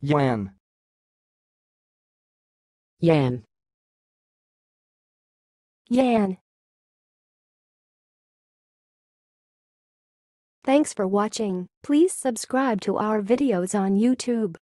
Yan. Yan. Yan. Thanks for watching. Please subscribe to our videos on YouTube.